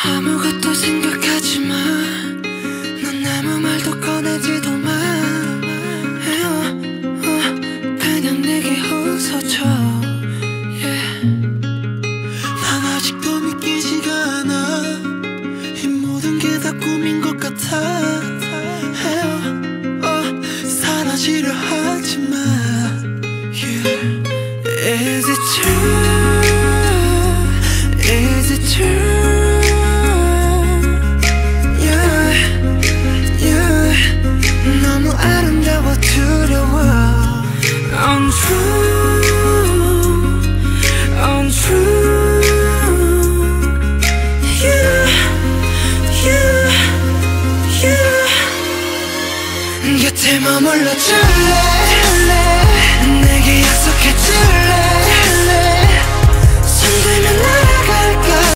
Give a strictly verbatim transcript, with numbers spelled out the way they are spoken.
아무것도 생각하지 마. 넌 아무 말도 꺼내지도 마. 어, 그냥 내게 웃어줘. yeah. 난 아직도 믿기지가 않아. 이 모든 게 다 꿈인 것 같아. 어, 사라지려 하지 마. yeah. Is it true? Is it true? 너무 아름다워 두려워. Untrue, untrue. You, you, you. 곁에 머물러 줄래?